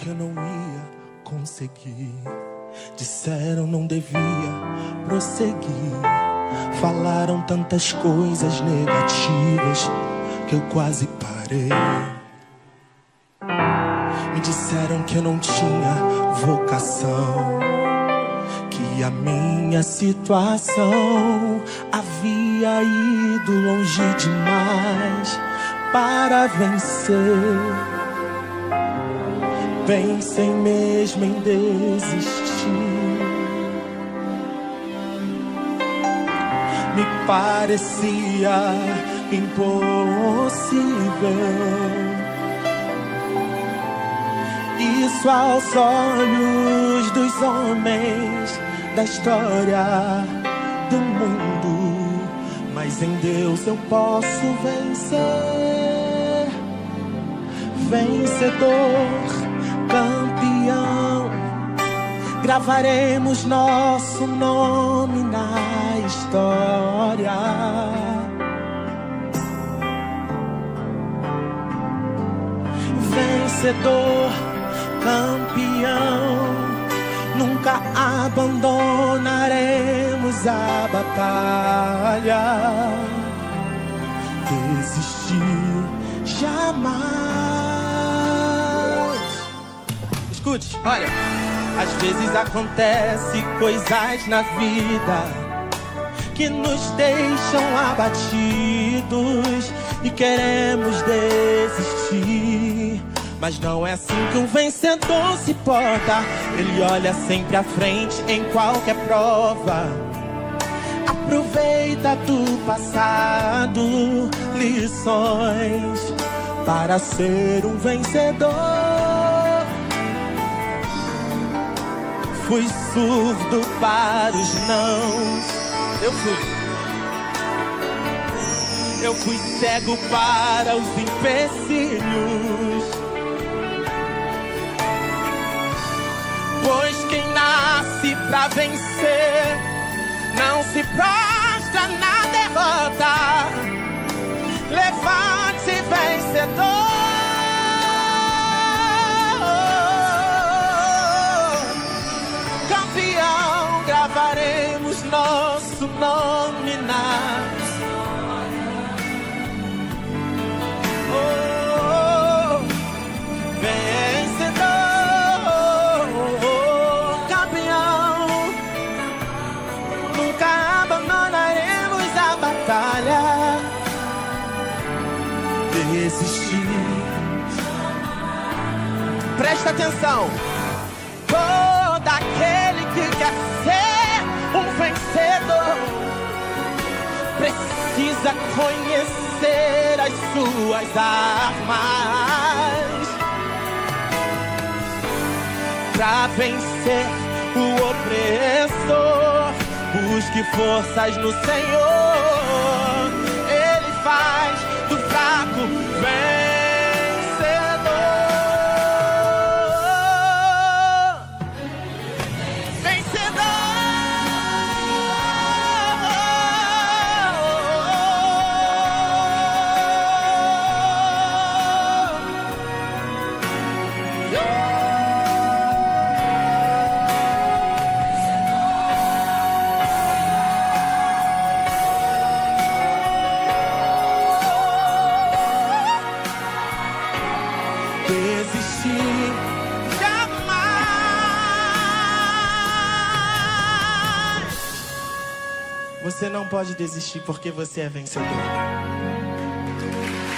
que eu não ia conseguir. Disseram não devia prosseguir. Falaram tantas coisas negativas que eu quase parei. Me disseram que eu não tinha vocação, que a minha situação havia ido longe demais para vencer. Pensei mesmo em desistir. Me parecia impossível. Isso aos olhos dos homens da história do mundo. Mas em Deus eu posso vencer. Vencedor, campeão, gravaremos nosso nome na história. Vencedor, campeão, nunca abandonaremos a batalha. Desistir jamais. Escute, olha, às vezes acontece coisas na vida que nos deixam abatidos e queremos desistir. Mas não é assim que um vencedor se porta. Ele olha sempre à frente em qualquer prova. Aproveita do passado lições para ser um vencedor. Fui surdo para os nãos. Eu fui cego para os empecilhos. Pois quem nasce pra vencer não se prostra na derrota. Levante, vencedor. Campeão, gravaremos nosso nome na desistir. Presta atenção. Todo aquele que quer ser um vencedor precisa conhecer as suas armas. Pra vencer o opressor, busque forças no Senhor. Ele faz do fraco vencedor. Vencedor. Desistir jamais. Você não pode desistir porque você é vencedor.